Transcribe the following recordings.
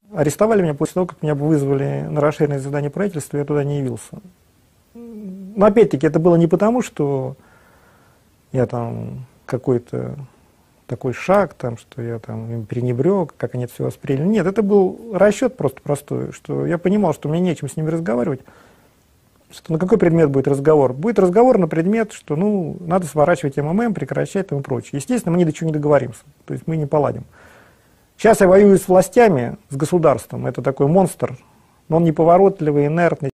Арестовали меня после того, как меня вызвали на расширенное задание правительства, я туда не явился. Но опять-таки это было не потому, что я там какой-то такой шаг, там, что я там им пренебрег, как они это все восприняли. Нет, это был расчет просто простой, что я понимал, что мне нечем с ними разговаривать. Что, на какой предмет будет разговор? Будет разговор на предмет, что ну, надо сворачивать МММ, прекращать и прочее. Естественно, мы ни до чего не договоримся, то есть мы не поладим. Сейчас я воюю с властями, с государством, это такой монстр, но он неповоротливый, инертный,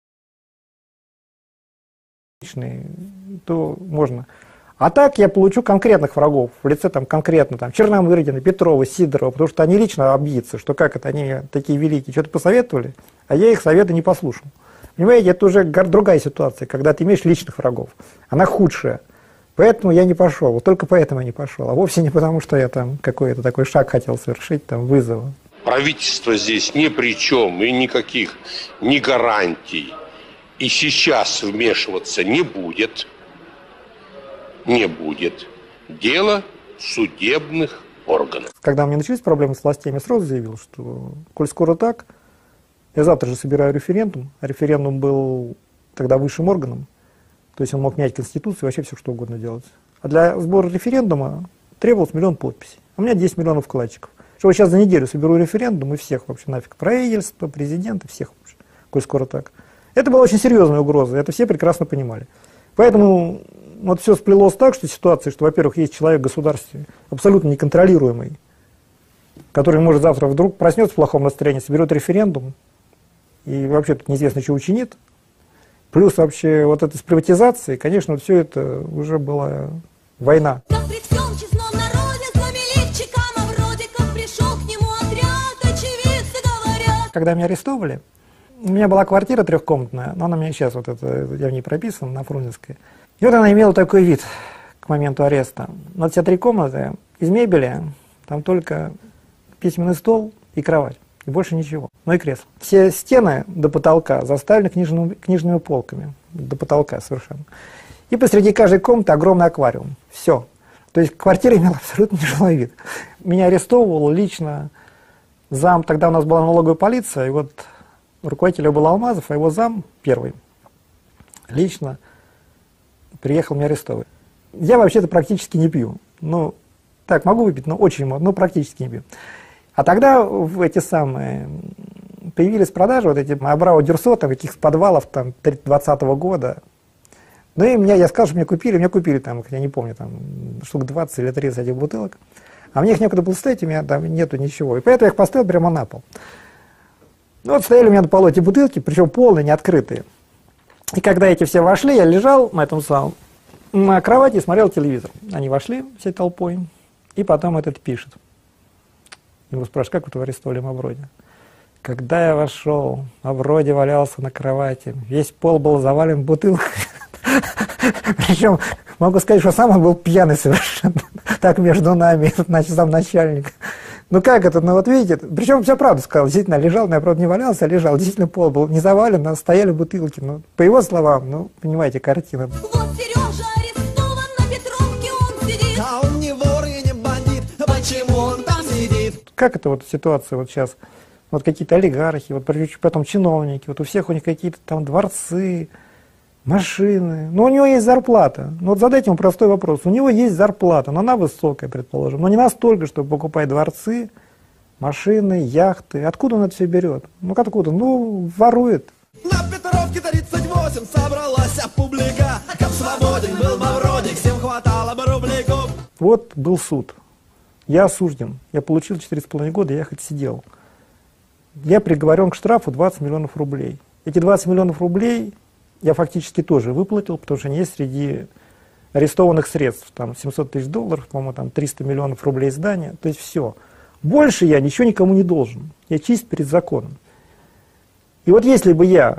то можно. А так я получу конкретных врагов в лице там, конкретно там, Черномырдина, Петрова, Сидорова, потому что они лично обидятся, что как это они такие великие, что-то посоветовали, а я их советы не послушал. Понимаете, это уже другая ситуация, когда ты имеешь личных врагов. Она худшая. Поэтому я не пошел, вот только поэтому я не пошел, а вовсе не потому, что я там какой-то такой шаг хотел совершить, там, вызова. Правительство здесь ни при чем, и никаких ни гарантий. И сейчас вмешиваться не будет. Не будет. Дело судебных органов. Когда у меня начались проблемы с властями, я сразу заявил, что, коль скоро так, я завтра же собираю референдум, а референдум был тогда высшим органом, то есть он мог менять Конституцию, вообще все что угодно делать. А для сбора референдума требовалось 1 миллион подписей. У меня 10 миллионов вкладчиков. Что вот сейчас за неделю соберу референдум и всех вообще нафиг, правительство, президента, всех вообще, коль скоро так. Это была очень серьезная угроза, это все прекрасно понимали. Поэтому вот все сплелось так, что ситуация, что, во-первых, есть человек в государстве абсолютно неконтролируемый, который может завтра вдруг проснется в плохом настроении, соберет референдум и вообще тут неизвестно, что учинит. Плюс вообще вот это с приватизацией, конечно, вот все это уже была война. Когда меня арестовали, у меня была квартира трехкомнатная, но она у меня сейчас, вот это, я в ней прописан, на Фрунзенской. И вот она имела такой вид к моменту ареста. Вот все 3 комнаты, из мебели, там только письменный стол и кровать, и больше ничего, ну и кресло. Все стены до потолка заставлены книжными полками, до потолка совершенно. И посреди каждой комнаты огромный аквариум, все. То есть квартира имела абсолютно нежилой вид. Меня арестовывал лично зам, тогда у нас была налоговая полиция, и вот руководитель был Алмазов, а его зам, первый, лично приехал меня арестовывать. Я вообще-то практически не пью. Ну, так, могу выпить, но очень мало, но практически не пью. А тогда в эти самые появились продажи, вот эти Абрау Дюрсо, там, каких-то подвалов, там, 20-го года. Ну и я сказал, что мне купили там, я не помню, там, штук 20 или 30 этих бутылок. А мне их некуда было ставить, у меня там нету ничего. И поэтому я их поставил прямо на пол. Ну вот стояли у меня на полу эти бутылки, причем полные, не открытые. И когда эти все вошли, я лежал на этом самом, на кровати и смотрел телевизор. Они вошли всей толпой, и потом этот пишет. Его спрашивают, как вы арестовали Мавроди? Когда я вошел, Мавроди валялся на кровати, весь пол был завален бутылками. Причем, могу сказать, что сам он был пьяный совершенно. Так между нами, значит, сам начальник. Ну как это, ну вот видите, причем все правду сказал, действительно лежал, но я, правда, не валялся, а лежал, действительно пол был не завален, а стояли бутылки. Ну, по его словам, ну, понимаете, картина. Вот Сережа арестован, на Петровке он сидит. А он не вор и не бандит, почему он там сидит? Как это вот ситуация вот сейчас, вот какие-то олигархи, вот потом чиновники, вот у всех у них какие-то там дворцы, машины, но у него есть зарплата. Ну вот задайте ему простой вопрос, у него есть зарплата, но она высокая, предположим, но не настолько, чтобы покупать дворцы, машины, яхты. Откуда он это все берет? Ну откуда? Ну ворует. На Петровке 38 собралась публика, как свободен был Мавроди, всем хватало бы рубликов. Вот был суд, я осужден, я получил 4,5 года, я хоть сидел. Я приговорен к штрафу 20 миллионов рублей. Эти 20 миллионов рублей я фактически тоже выплатил, потому что есть среди арестованных средств, там 700 тысяч долларов, по-моему, там 300 миллионов рублей здания, то есть все. Больше я ничего никому не должен, я чист перед законом. И вот если бы я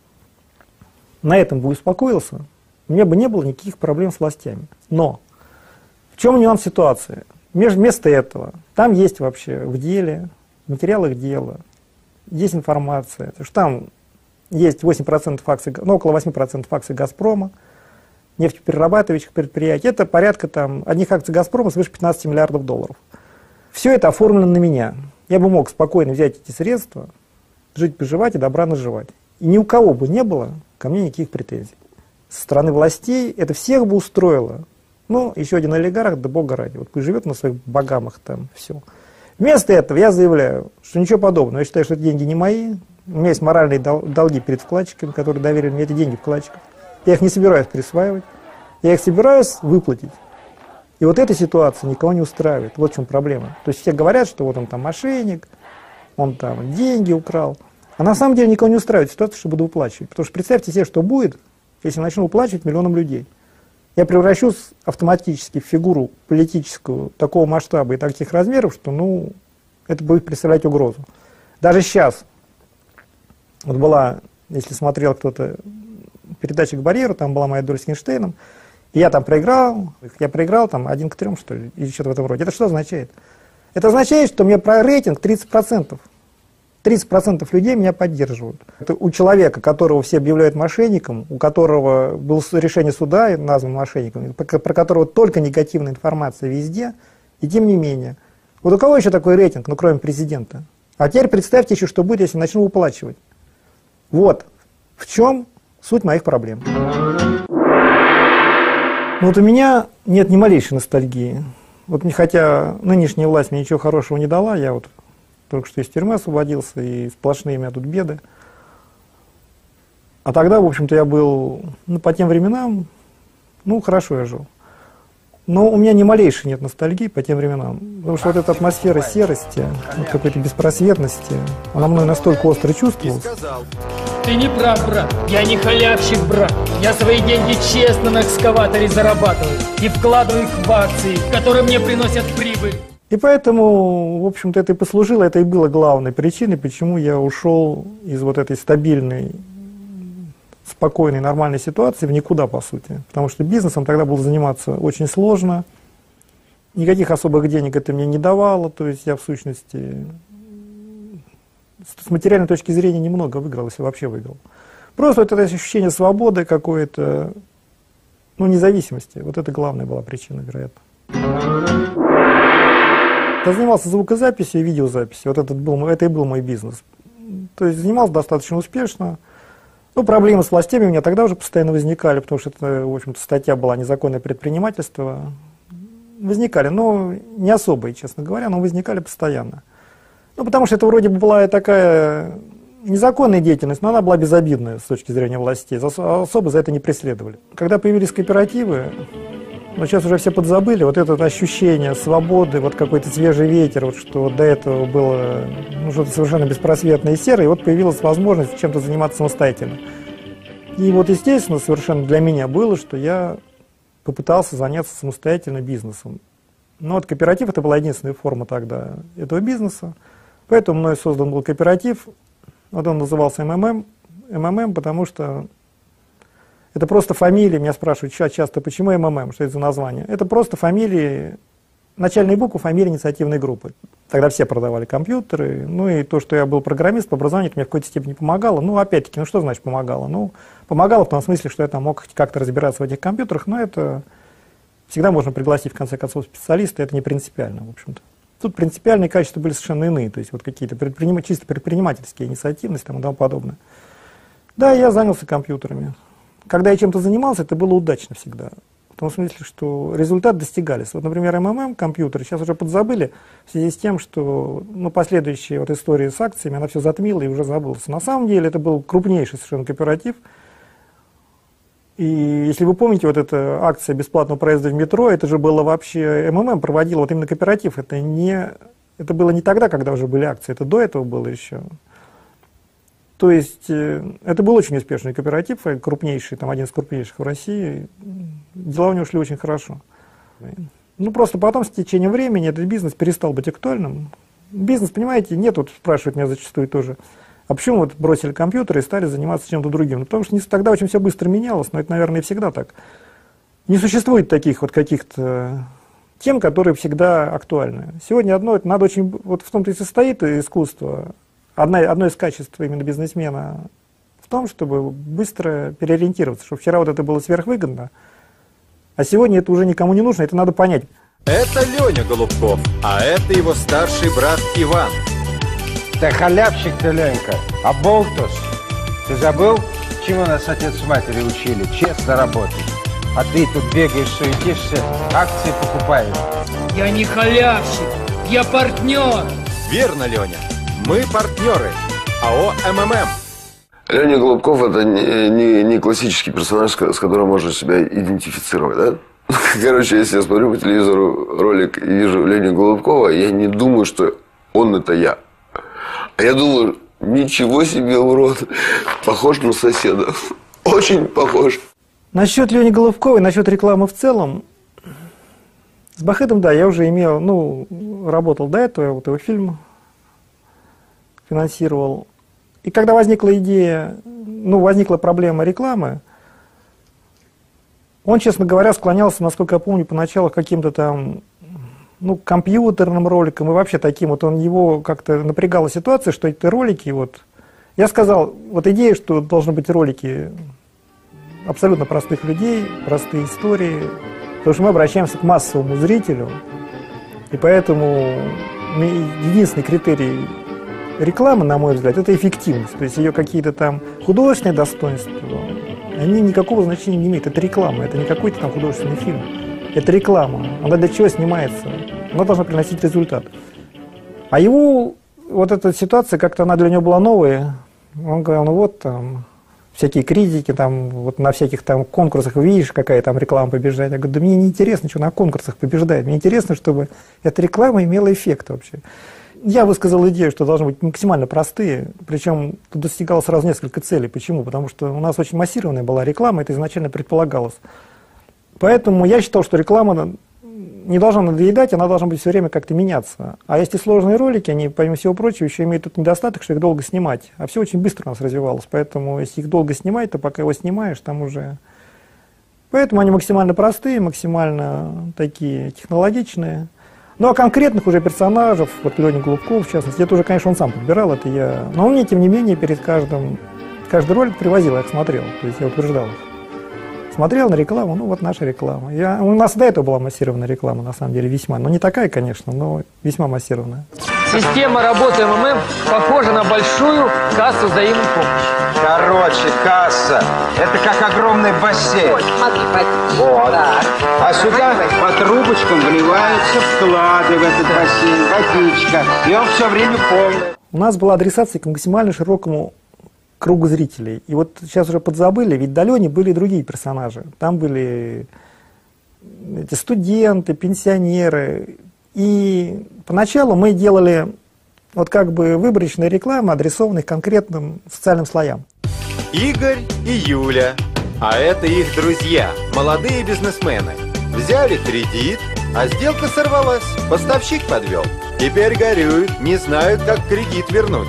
на этом бы успокоился, у меня бы не было никаких проблем с властями. Но в чем нюанс ситуации? Вместо этого там есть вообще в деле, в материалах дела, есть информация, что там есть 8% акций, ну, около 8% акций «Газпрома», нефтеперерабатывающих предприятий. Это порядка там одних акций «Газпрома» свыше 15 миллиардов долларов. Все это оформлено на меня. я бы мог спокойно взять эти средства, жить-поживать и добра наживать. И ни у кого бы не было ко мне никаких претензий. Со стороны властей это всех бы устроило. Ну, еще один олигарх, да бога ради, вот пусть живет на своих богамах там, все. Вместо этого я заявляю, что ничего подобного. Я считаю, что эти деньги не мои. У меня есть моральные долги перед вкладчиками, которые доверили мне эти деньги вкладчиков. Я их не собираюсь присваивать. Я их собираюсь выплатить. И вот эта ситуация никого не устраивает. Вот в чем проблема. То есть все говорят, что вот он там мошенник, он там деньги украл. А на самом деле никого не устраивает ситуация, что буду выплачивать. Потому что представьте себе, что будет, если я начну выплачивать миллионам людей. Я превращусь автоматически в фигуру политическую такого масштаба и таких размеров, что, ну, это будет представлять угрозу. Даже сейчас, вот была, если смотрел кто-то, передача «К барьеру», там была моя доля с Эйнштейном, и я там проиграл, там 1 к 3, что ли, или что-то в этом роде. Это что означает? Это означает, что мне про рейтинг 30%. 30% людей меня поддерживают. Это у человека, которого все объявляют мошенником, у которого было решение суда назван мошенником, про которого только негативная информация везде, и тем не менее. Вот у кого еще такой рейтинг, ну кроме президента? А теперь представьте еще, что будет, если начну выплачивать. Вот в чем суть моих проблем. Но вот у меня нет ни малейшей ностальгии. Вот хотя нынешняя власть мне ничего хорошего не дала, я вот только что из тюрьмы освободился, и сплошные у меня тут беды. А тогда, в общем-то, я был, ну, по тем временам, ну, хорошо я жил. Но у меня ни малейшей нет ностальгии по тем временам. Потому что вот эта атмосфера серости, вот какой-то беспросветности, она мной настолько остро чувствовалась. Ты не прав, брат. Я не халявщик, брат. Я свои деньги честно на экскаваторе зарабатываю и вкладываю их в акции, которые мне приносят прибыль. И поэтому, в общем-то, это и послужило, это и было главной причиной, почему я ушел из вот этой стабильной, спокойной, нормальной ситуации в никуда, по сути. Потому что бизнесом тогда было заниматься очень сложно, никаких особых денег это мне не давало, то есть я, в сущности, с материальной точки зрения немного выиграл, если вообще выиграл. Просто вот это ощущение свободы какой-то, ну, независимости, вот это главная была причина, вероятно. Я занимался звукозаписью и видеозаписью, вот это и был мой бизнес. То есть занимался достаточно успешно. Ну, проблемы с властями у меня тогда уже постоянно возникали, потому что это, в общем-то, статья была «Незаконное предпринимательство». Возникали, но не особые, честно говоря, но возникали постоянно. Ну, потому что это вроде бы была такая незаконная деятельность, но она была безобидная с точки зрения властей, особо за это не преследовали. Когда появились кооперативы, но сейчас уже все подзабыли, вот это ощущение свободы, вот какой-то свежий ветер, вот что вот до этого было, ну, что-то совершенно беспросветное и серое, и вот появилась возможность чем-то заниматься самостоятельно. И вот, естественно, совершенно для меня было, что я попытался заняться самостоятельно бизнесом. Но вот кооператив — это была единственная форма тогда этого бизнеса, поэтому мной создан был кооператив, вот он назывался МММ, потому что это просто фамилии, меня спрашивают часто, почему МММ, что это за название. Это просто фамилии, начальные буквы фамилии инициативной группы. Тогда все продавали компьютеры, ну и то, что я был программист по образованию, это мне в какой-то степени помогало. Ну, опять-таки, ну что значит помогало? Ну, помогало в том смысле, что я там мог как-то разбираться в этих компьютерах, но это всегда можно пригласить, в конце концов, специалиста, это не принципиально, в общем-то. Тут принципиальные качества были совершенно иные, то есть вот какие-то чисто предпринимательские инициативности там, и тому подобное. Да, я занялся компьютерами. Когда я чем-то занимался, это было удачно всегда. В том смысле, что результат достигались. Вот, например, МММ компьютеры сейчас уже подзабыли в связи с тем, что, ну, последующая вот история с акциями, она все затмила и уже забылась. На самом деле это был крупнейший совершенно кооператив. И если вы помните, вот эта акция бесплатного проезда в метро, это же было вообще, МММ проводил вот именно кооператив. Это было не тогда, когда уже были акции, это до этого было еще. То есть это был очень успешный кооператив, крупнейший, там один из крупнейших в России. Дела у него шли очень хорошо. Ну, просто потом, с течением времени, этот бизнес перестал быть актуальным. Бизнес, понимаете, нет, вот спрашивают меня зачастую тоже, а почему вот бросили компьютеры и стали заниматься чем-то другим? Ну, потому что тогда очень все быстро менялось, но это, наверное, и всегда так. Не существует таких вот каких-то тем, которые всегда актуальны. Сегодня одно, это надо очень, вот в том-то и состоит искусство. Одно из качеств именно бизнесмена в том, чтобы быстро переориентироваться, чтобы вчера вот это было сверхвыгодно, а сегодня это уже никому не нужно, это надо понять. Это Леня Голубков, а это его старший брат Иван. Ты халявщик, ты, Ленька, оболтус. Ты забыл, чему нас отец с матерью учили? Честно работать. А ты тут бегаешь, суетишься, акции покупаешь. Я не халявщик, я партнер. Верно, Леня. Мы партнеры. АО МММ. Леня Голубков – это не классический персонаж, с которым можно себя идентифицировать, да? Короче, если я смотрю по телевизору ролик и вижу Леню Голубкова, я не думаю, что он – это я. А я думаю, ничего себе, урод, похож на соседа. Очень похож. Насчет Лени Голубковой, насчет рекламы в целом, с Бахытом, да, я уже имел, работал до этого, вот его фильм финансировал. И когда возникла идея, возникла проблема рекламы, он, честно говоря, склонялся, насколько я помню, поначалу к каким-то там, компьютерным роликам и вообще таким вот, его как-то напрягала ситуация, что эти ролики, я сказал, идея, что должны быть ролики абсолютно простых людей, простые истории, потому что мы обращаемся к массовому зрителю, и поэтому единственный критерий рекламы, на мой взгляд, это эффективность, то есть ее какие-то там художественные достоинства, они никакого значения не имеют, это реклама, это не какой-то там художественный фильм, это реклама, она для чего снимается, она должна приносить результат. А его, эта ситуация, как-то она для него была новая, он говорил, всякие критики, на всяких там конкурсах, видишь, какая там реклама побеждает. Я говорю, да мне не интересно, что на конкурсах побеждает. Мне интересно, чтобы эта реклама имела эффект вообще. Я высказал идею, что должны быть максимально простые, причем тут достигал сразу несколько целей. Почему? Потому что у нас очень массированная была реклама, это изначально предполагалось. Поэтому я считал, что реклама не должна надоедать, она должна быть все время как-то меняться. А если сложные ролики, они, помимо всего прочего, еще имеют тут недостаток, что их долго снимать. А все очень быстро у нас развивалось, поэтому если их долго снимать, то пока его снимаешь, там уже... Поэтому они максимально простые, максимально такие технологичные. Ну, а конкретных уже персонажей, Леня Голубков, в частности, это уже, конечно, он сам подбирал, это я... Но он мне, тем не менее, перед каждый ролик привозил, я их смотрел, то есть я утверждал их. Смотрел на рекламу, наша реклама. У нас до этого была массированная реклама, на самом деле, весьма. Не такая, конечно, но весьма массированная. Система работы МММ похожа на большую кассу взаимной помощи. Короче, касса – это как огромный бассейн. Вот. А сюда по трубочкам вливаются вклады в этот бассейн, водичка, и он все время полный. У нас была адресация к максимально широкому кругу зрителей. И сейчас уже подзабыли, ведь до Лени были и другие персонажи. Там были эти студенты, пенсионеры. И поначалу мы делали выборочные рекламы, адресованные конкретным социальным слоям. Игорь и Юля. А это их друзья, молодые бизнесмены. Взяли кредит, а сделка сорвалась. Поставщик подвел. Теперь горюют, не знают, как кредит вернуть.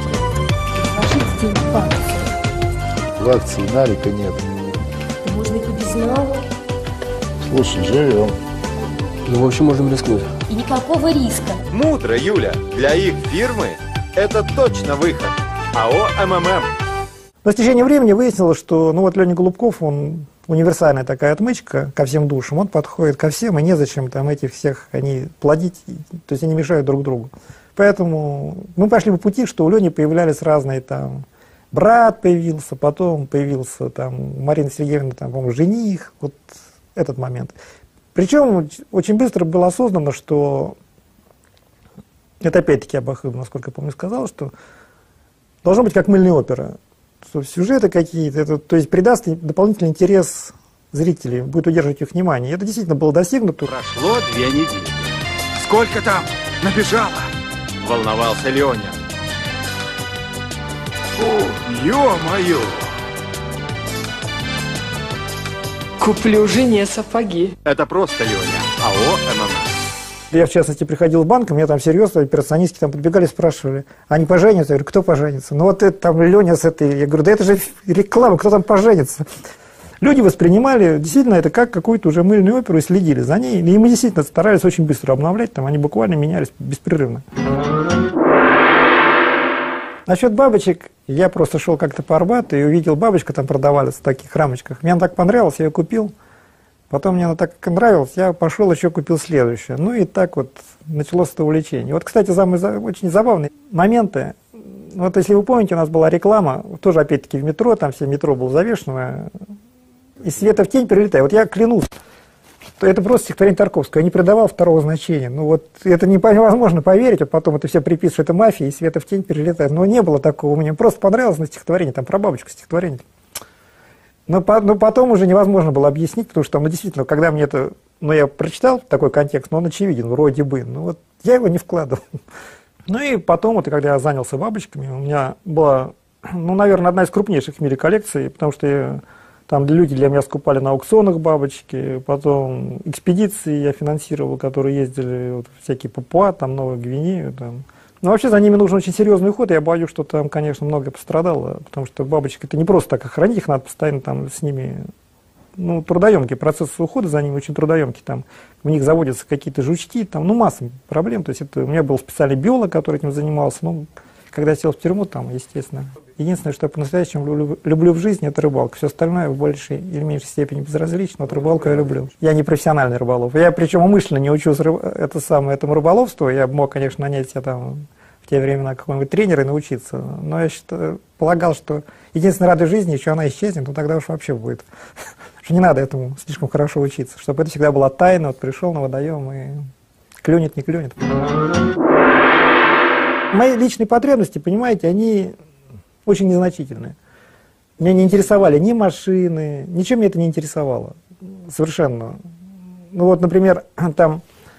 В акции налика нет. Можно и без малого. Слушай, живем. В общем, можем рискнуть. И никакого риска. Мудро, Юля. Для их фирмы это точно выход. АО МММ. Но с течением времени выяснилось, что Леня Голубков, он универсальная такая отмычка ко всем душам, он подходит ко всем, и незачем этих всех плодить, то есть они мешают друг другу. Поэтому мы пошли по пути, что у Лени появлялись разные брат появился, потом появился Марина Сергеевна, по-моему, жених, этот момент. Причем очень быстро было осознано, что, это опять-таки Абахыв, насколько я помню, сказал, что должно быть как мыльная опера, что сюжеты какие-то, то есть придаст дополнительный интерес зрителей, будет удерживать их внимание. И это действительно было достигнуто. Прошло 2 недели. Сколько там набежало? Волновался Леня. О, ё-моё! Куплю жене сапоги. Это просто Леня. АО МММ. Я, в частности, приходил в банк, мне серьезно операционистки подбегали, спрашивали, они поженятся? Я говорю, кто поженится? Это Леня с этой. Я говорю, да это же реклама, кто там поженится? Люди воспринимали действительно это как какую-то уже мыльную оперу и следили за ней. И мы действительно старались очень быстро обновлять, они буквально менялись беспрерывно. Насчет бабочек, я просто шел как-то по Арбату и увидел, бабочка продавались в таких рамочках. Мне она так понравилась, я ее купил. Потом мне она так нравилась, я пошел еще купил следующее. И так началось это увлечение. Кстати, очень забавные моменты. Вот если вы помните, у нас была реклама, тоже опять-таки в метро, там все метро было завешено, из света в тень перелетая. Вот я клянусь, что это просто стихотворение Тарковского, я не придавал второго значения. Ну вот это невозможно поверить, а потом это все приписывают, что это мафия, из света в тень перелетает. Но не было такого, мне просто понравилось на стихотворение, там про бабочку стихотворение. Но потом уже невозможно было объяснить, потому что там, ну, действительно, когда мне это, ну, я прочитал такой контекст, но он очевиден, вроде бы, ну вот я его не вкладывал. Ну и потом, вот, когда я занялся бабочками, у меня была, ну, наверное, одна из крупнейших в мире коллекций, потому что там люди для меня скупали на аукционах бабочки, потом экспедиции я финансировал, которые ездили, вот, всякие Папуа, там, Новую Гвинею, там. Но вообще за ними нужен очень серьезный уход, и я боюсь, что там, конечно, много пострадало, потому что бабочек это не просто так охранить, их надо постоянно там с ними, ну, трудоемкий процесс ухода за ними очень трудоемкий, там в них заводятся какие-то жучки, там, ну, масса проблем, то есть это, у меня был специальный биолог, который этим занимался, ну, когда я сел в тюрьму, там, естественно, единственное, что я по-настоящему люблю в жизни, это рыбалка, все остальное в большей или меньшей степени безразлично, вот рыбалку я люблю. Я не профессиональный рыболов, я причем умышленно не учусь этому рыболовству, я мог, конечно, нанять себя там в те времена какого-нибудь тренера и научиться, но я полагал, что единственная радость жизни, еще она исчезнет, ну тогда уж вообще будет, что не надо этому слишком хорошо учиться, чтобы это всегда была тайна, вот пришел на водоем и клюнет, не клюнет. Мои личные потребности, понимаете, они очень незначительные. Меня не интересовали ни машины, ничем меня это не интересовало, совершенно. Ну вот, например, там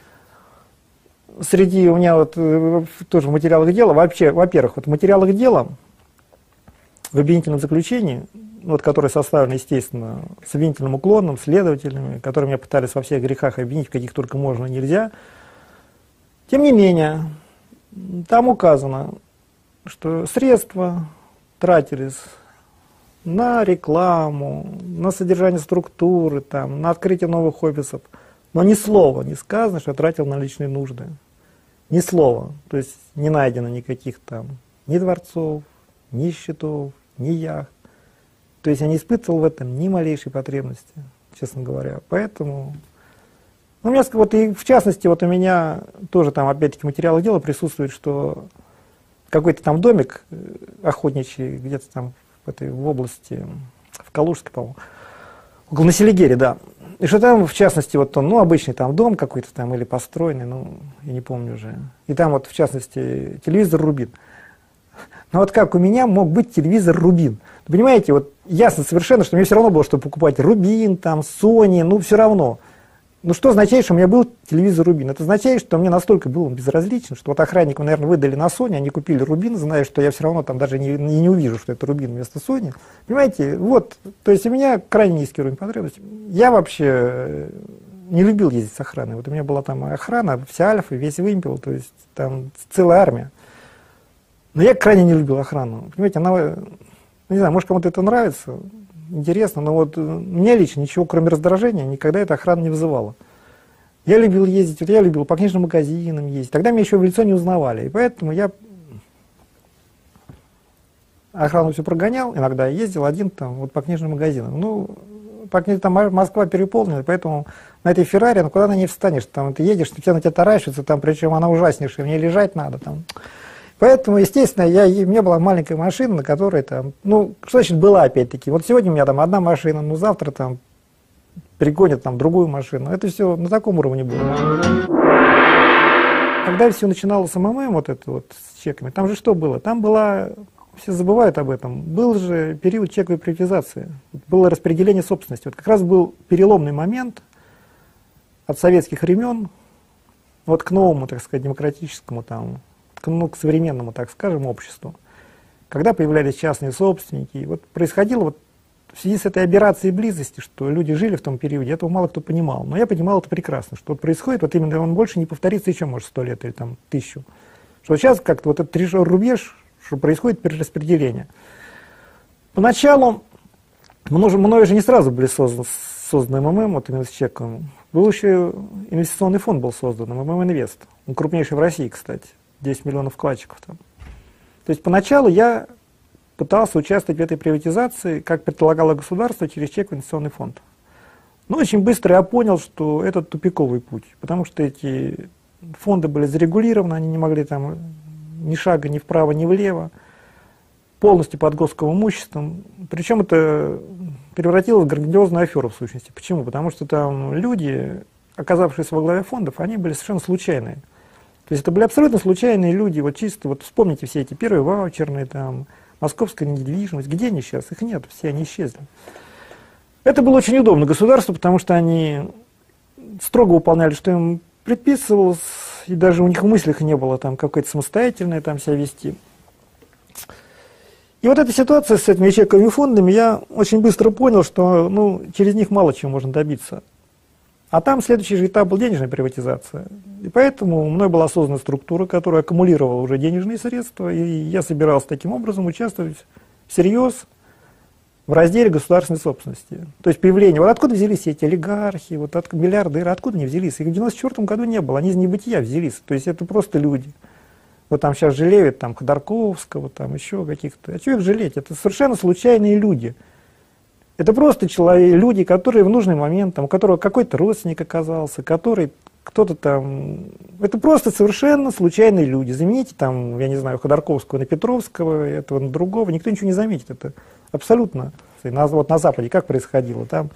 среди у меня вот тоже в материалах дела, вообще, во-первых, вот в материалах дела, в обвинительном заключении, вот, которое составлено, естественно, с обвинительным уклоном, следователями, которые меня пытались во всех грехах обвинить, в каких только можно, нельзя, тем не менее, там указано, что средства тратились на рекламу, на содержание структуры, там, на открытие новых офисов, но ни слова не сказано, что я тратил на личные нужды. Ни слова. То есть не найдено никаких там ни дворцов, ни счетов, ни яхт. То есть я не испытывал в этом ни малейшей потребности, честно говоря. Поэтому, ну, у меня, вот и в частности, вот у меня тоже там опять-таки в материалах дела присутствует, что какой-то там домик охотничий где-то там в области, в Калужской, по-моему, около Селигере, да. И что там, в частности, вот он, ну, обычный там дом какой-то там или построенный, ну, я не помню уже. И там вот, в частности, телевизор Рубин. Но вот как у меня мог быть телевизор Рубин? Понимаете, вот ясно совершенно, что мне все равно было, что покупать Рубин, там, Sony, ну, все равно. Ну, что означает, что у меня был телевизор Рубин? Это означает, что мне настолько было безразлично, что вот охраннику, наверное, выдали на Sony, они купили Рубин, зная, что я все равно там даже не увижу, что это Рубин вместо Sony. Понимаете, вот, то есть у меня крайне низкий уровень потребностей. Я вообще не любил ездить с охраной. Вот у меня была там охрана, вся Альфа, весь вымпел, то есть там целая армия. Но я крайне не любил охрану. Понимаете, она, ну, не знаю, может, кому-то это нравится, интересно, но вот мне лично ничего, кроме раздражения, никогда эта охрана не вызывала. Я любил ездить, вот я любил по книжным магазинам ездить. Тогда меня еще в лицо не узнавали, и поэтому я охрану все прогонял, иногда ездил один там вот по книжным магазинам. Ну, там Москва переполнена, поэтому на этой Феррари, ну куда на ней встанешь, там ты едешь, все на тебя таращатся, там, причем она ужаснейшая, мне лежать надо там. Поэтому, естественно, у меня была маленькая машина, на которой там, ну, что значит была опять-таки, вот сегодня у меня там одна машина, ну завтра там перегонят там другую машину, это все на таком уровне было. Когда все начиналось с МММ, вот это вот с чеками, там же что было? Там была, все забывают об этом, был же период чековой приватизации, было распределение собственности, вот как раз был переломный момент от советских времен, вот к новому, так сказать, демократическому там, ну, к современному, так скажем, обществу, когда появлялись частные собственники, и вот происходило вот в связи с этой операцией близости, что люди жили в том периоде, этого мало кто понимал, но я понимал это прекрасно, что вот происходит, вот именно он больше не повторится еще, может, 100 лет или там 1000, что сейчас как-то вот этот рубеж, что происходит перераспределение. Поначалу, мною же не сразу были созданы МММ, вот именно с чеком, был еще инвестиционный фонд был создан, МММ Инвест, он крупнейший в России, кстати. 10 миллионов вкладчиков там. То есть поначалу я пытался участвовать в этой приватизации, как предполагало государство, через чековый инвестиционный фонд. Но очень быстро я понял, что это тупиковый путь, потому что эти фонды были зарегулированы, они не могли там ни шага ни вправо, ни влево. полностью под государственным имуществом. Причем это превратилось в грандиозную аферу в сущности. Почему? Потому что там люди, оказавшиеся во главе фондов, они были совершенно случайные. То есть это были абсолютно случайные люди. Вот чисто, вот вспомните все эти первые ваучерные, там, московская недвижимость. Где они сейчас? Их нет, все они исчезли. Это было очень удобно государству, потому что они строго выполняли, что им предписывалось, и даже у них в мыслях не было там какое-то самостоятельное там себя вести. И вот эта ситуация с этими ячейковыми фондами, я очень быстро понял, что ну, через них мало чего можно добиться. А там следующий же этап был денежная приватизация. И поэтому мной была создана структура, которая аккумулировала уже денежные средства, и я собирался таким образом участвовать всерьез в разделе государственной собственности. То есть появление, вот откуда взялись эти олигархи, вот откуда миллиардеры, откуда они взялись? Их в 1994 году не было, они из небытия взялись. То есть это просто люди. Вот там сейчас жалеют там Ходорковского, там еще каких-то. А чего их жалеть? Это совершенно случайные люди. Это просто люди, которые в нужный момент, там, у которого какой-то родственник оказался, который кто-то там... Это просто совершенно случайные люди. Замените там, я не знаю, Ходорковского на Петровского, этого на другого, никто ничего не заметит. Это абсолютно. Вот на Западе как происходило? Там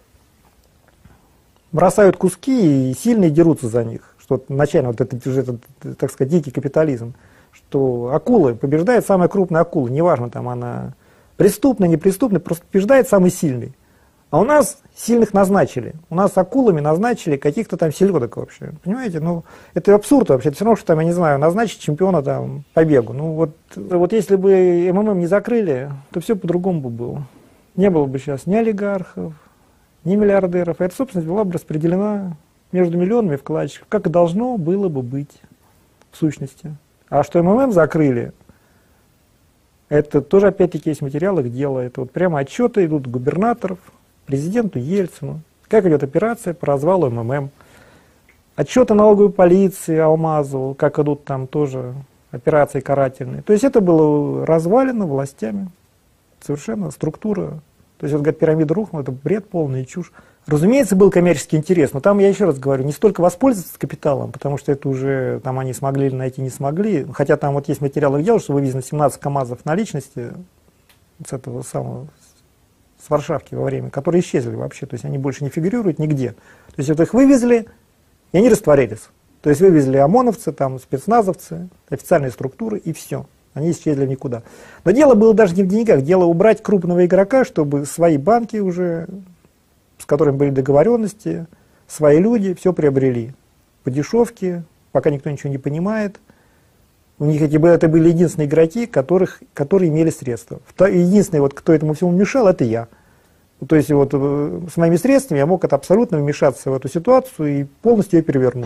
бросают куски и сильные дерутся за них. Что начально вот это уже, так сказать, дикий капитализм. Что акула побеждает самая крупная акула, неважно, там она преступная, непреступная, просто побеждает самый сильный. А у нас сильных назначили. У нас акулами назначили каких-то там селедок вообще. Понимаете? Ну, это абсурд вообще. Это все равно, что там, я не знаю, назначить чемпиона там по бегу. Ну, вот если бы МММ не закрыли, то все по-другому бы было. Не было бы сейчас ни олигархов, ни миллиардеров. Эта собственность была бы распределена между миллионами вкладчиков, как и должно было бы быть в сущности. А что МММ закрыли, это тоже опять-таки есть материалы их дела. Это вот прямо отчеты идут губернаторов, президенту Ельцину, как идет операция по развалу МММ. Отчеты налоговой полиции Алмазову, как идут там тоже операции карательные. То есть это было развалено властями. Совершенно структура. То есть вот говорят, пирамида рухнула, это бред полный, чушь. Разумеется, был коммерческий интерес, но там, я еще раз говорю, не столько воспользоваться капиталом, потому что это уже там они смогли или найти, не смогли. Хотя там вот есть материалы дела, что вывезено 17 КАМАЗов наличности с этого самого, с Варшавки во время, которые исчезли вообще, то есть они больше не фигурируют нигде. То есть вот их вывезли, и они растворились. То есть вывезли ОМОНовцы, там, спецназовцы, официальные структуры, и все. Они исчезли в никуда. Но дело было даже не в деньгах, дело убрать крупного игрока, чтобы свои банки уже, с которыми были договоренности, свои люди все приобрели по дешевке, пока никто ничего не понимает. У них это были единственные игроки, которые имели средства. Единственный, вот, кто этому всему мешал, это я. То есть вот с моими средствами я мог абсолютно вмешаться в эту ситуацию и полностью ее перевернуть.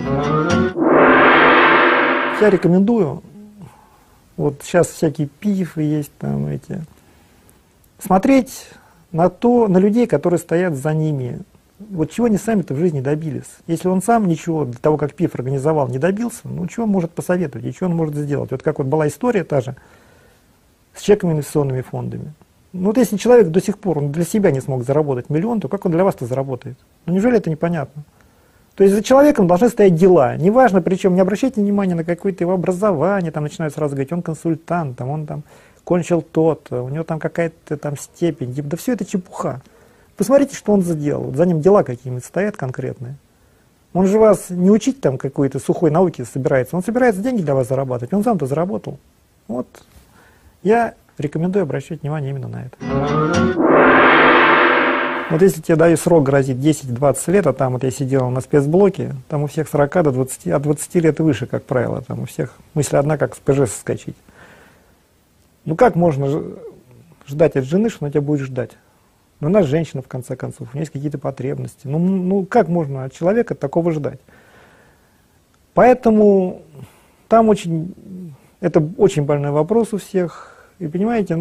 Я рекомендую, вот сейчас всякие пифы есть, там эти, смотреть на людей, которые стоят за ними. Вот чего они сами-то в жизни добились. Если он сам ничего до того, как ПИФ организовал, не добился, ну чего он может посоветовать и что он может сделать? Вот как вот была история та же с чековыми инвестиционными фондами. Ну вот если человек до сих пор он для себя не смог заработать миллион, то как он для вас-то заработает? Ну неужели это непонятно? То есть за человеком должны стоять дела. Неважно, причем не обращайте внимания на какое-то его образование, там начинают сразу говорить, он консультант, там, он там кончил тот, у него там какая-то там степень. Да все это чепуха. Посмотрите, что он сделал. За ним дела какие-нибудь стоят конкретные. Он же вас не учить там какой-то сухой науки собирается. Он собирается деньги для вас зарабатывать. Он сам-то заработал. Вот. Я рекомендую обращать внимание именно на это. Вот если тебе дают срок грозит 10-20 лет, а там вот я сидел на спецблоке, там у всех 40 до 20, от 20 лет и выше, как правило. Там у всех мысль одна, как с ПЖ соскочить. Ну как можно ждать от жены, что она тебя будет ждать? Ну, она женщина, в конце концов, у нее есть какие-то потребности. Ну как можно от человека такого ждать? Поэтому там это очень больной вопрос у всех. И понимаете,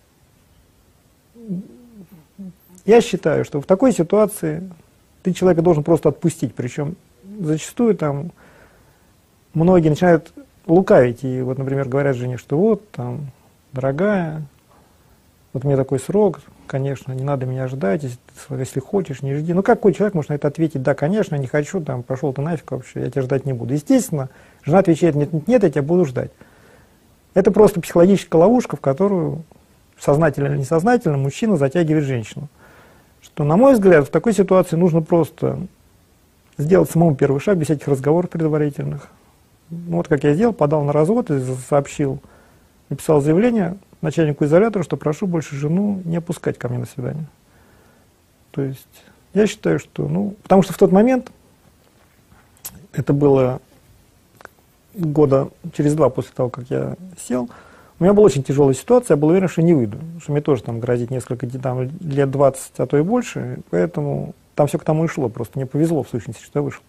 я считаю, что в такой ситуации ты человека должен просто отпустить. Причем зачастую там многие начинают лукавить. И вот, например, говорят жене, что вот там, дорогая, вот мне такой срок, конечно, не надо меня ждать, если хочешь, не жди. Ну, какой человек может на это ответить? Да, конечно, не хочу, там, пошел ты нафиг вообще, я тебя ждать не буду. Естественно, жена отвечает, нет, я тебя буду ждать. Это просто психологическая ловушка, в которую сознательно или несознательно, мужчина затягивает женщину. Что, на мой взгляд, в такой ситуации нужно просто сделать самому первый шаг, без всяких разговоров предварительных. Ну, вот как я сделал, подал на развод и сообщил, написал заявление начальнику изолятора, что прошу больше жену не опускать ко мне на свидание. То есть я считаю, что, ну, потому что в тот момент, это было года через 2 после того, как я сел, у меня была очень тяжелая ситуация, я был уверен, что не выйду, что мне тоже там грозит несколько, там, лет 20, а то и больше, поэтому там все к тому и шло, просто мне повезло в сущности, что я вышел.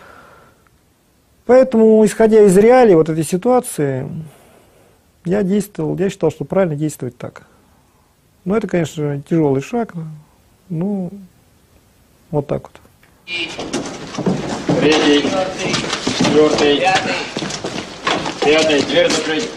Поэтому, исходя из реалий вот этой ситуации, я действовал, я считал, что правильно действовать так. Но это, конечно, тяжелый шаг, ну, вот так вот. 3-й, 4-й, 5-й, дверь закрыть.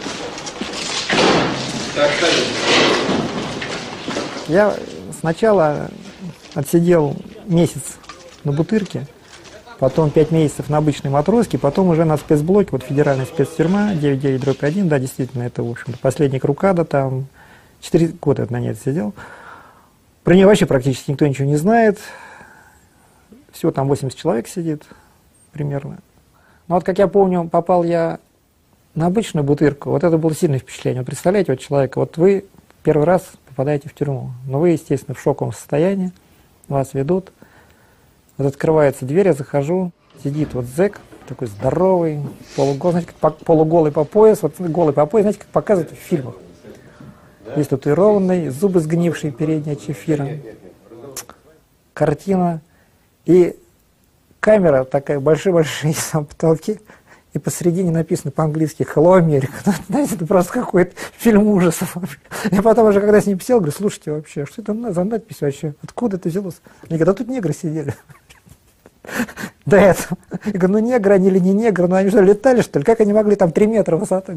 Я сначала отсидел месяц на Бутырке, потом 5 месяцев на обычной матроске, потом уже на спецблоке, вот федеральная спецтюрьма, 9-9-1, да, действительно, это, в общем-то, последний Крукада, там 4 года на ней отсидел. Про нее вообще практически никто ничего не знает, всего там 80 человек сидит примерно. Но вот, как я помню, попал я на обычную Бутырку, вот это было сильное впечатление. Вот представляете, вот человека, вот вы первый раз попадаете в тюрьму, но вы, естественно, в шоковом состоянии, вас ведут, вот открывается дверь, я захожу, сидит вот зэк, такой здоровый, полуголый, знаете, как полуголый по пояс, вот голый по пояс, знаете, как показывают в фильмах. Есть татуированный, зубы сгнившие передние от чефира, картина и камера такая, большие-большие на потолке, и посередине написано по-английски «Hello, America». Ну, знаете, это просто какой-то фильм ужасов. Я потом уже, когда с ним сел, говорю, слушайте, вообще, что это за надпись вообще? Откуда это взялось? Они говорят, да тут негры сидели. До этого. Я говорю, ну негры они или не негры, ну они что, летали, что ли? Как они могли там 3 метра высоты?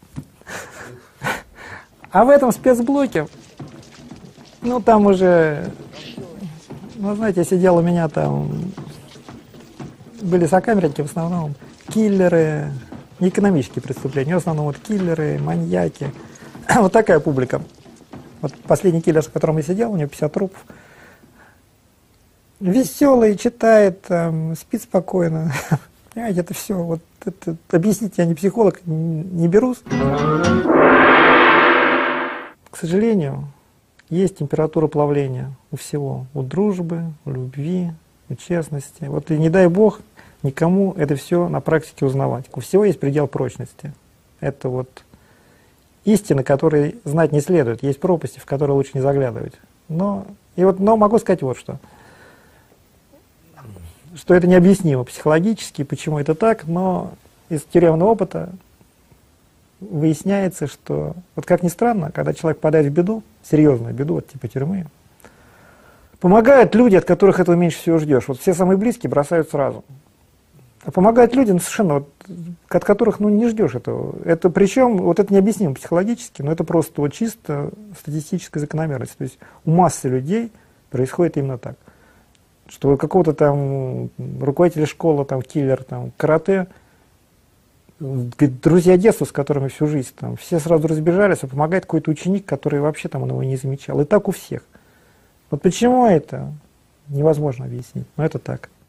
А в этом спецблоке, ну там уже, ну знаете, сидел у меня там, были сокамерники в основном, киллеры, не экономические преступления, в основном вот киллеры, маньяки. Вот такая публика. Вот последний киллер, с которым я сидел, у него 50 трупов. Веселый, читает, спит спокойно. Понимаете, это все. Вот это, объяснить я не психолог, не берусь. К сожалению, есть температура плавления у всего. У дружбы, у любви, у честности. Вот и не дай бог никому это все на практике узнавать. У всего есть предел прочности. Это вот истины, которые знать не следует. Есть пропасти, в которые лучше не заглядывать. Но могу сказать вот что. Что это необъяснимо психологически, почему это так, но из тюремного опыта выясняется, что, вот как ни странно, когда человек попадает в беду, серьезную беду, вот типа тюрьмы, помогают люди, от которых этого меньше всего ждешь. Вот все самые близкие бросают сразу. А помогают люди, ну, совершенно, вот, от которых ну, не ждешь этого. Это причем, вот это необъяснимо психологически, но это просто вот чисто статистическая закономерность. То есть у массы людей происходит именно так. Что какого-то там руководителя школы, там, киллер, там, карате, друзья детства, с которыми всю жизнь, там, все сразу разбежались, а помогает какой-то ученик, который вообще там его не замечал. И так у всех. Вот почему это невозможно объяснить, но это так.